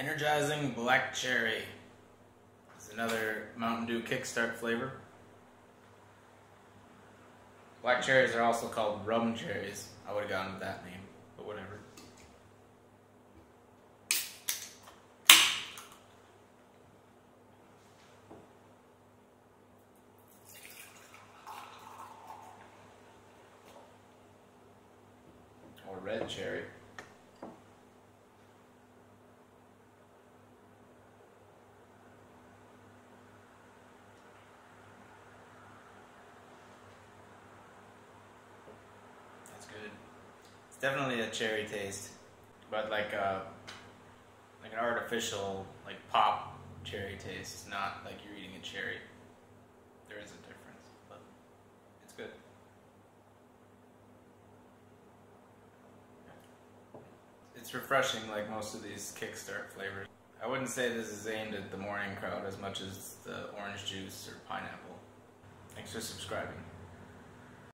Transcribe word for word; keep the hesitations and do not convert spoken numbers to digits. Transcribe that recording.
Energizing Black Cherry is another Mountain Dew Kickstart flavor. Black cherries are also called rum cherries. I would have gone with that name, but whatever. Or red cherry. Good. It's definitely a cherry taste, but like a like an artificial like pop cherry taste, not like you're eating a cherry. There is a difference, but it's good. It's refreshing like most of these Kickstart flavors. I wouldn't say this is aimed at the morning crowd as much as the orange juice or pineapple. Thanks for subscribing.